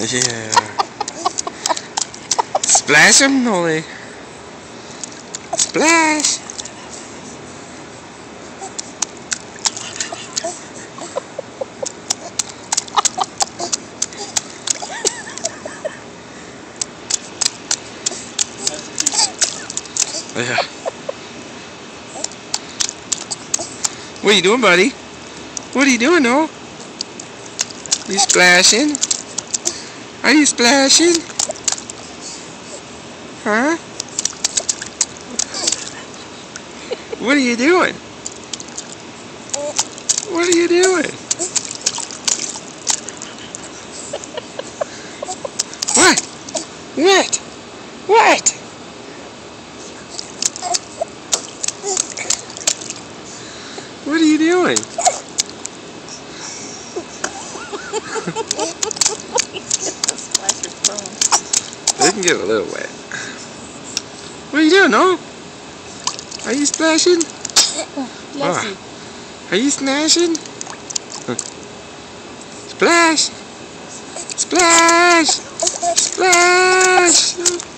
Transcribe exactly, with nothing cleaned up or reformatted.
Yeah. Splash him, Nolly. Splash. Yeah. What are you doing, buddy? What are you doing, Noel? You splashing? Are you splashing? Huh? What are you doing? What are you doing? What? What? What? What are you doing? They can get a little wet. What are you doing, Noel? Are you splashing? Oh. Are you smashing? Huh. Splash! Splash! Splash!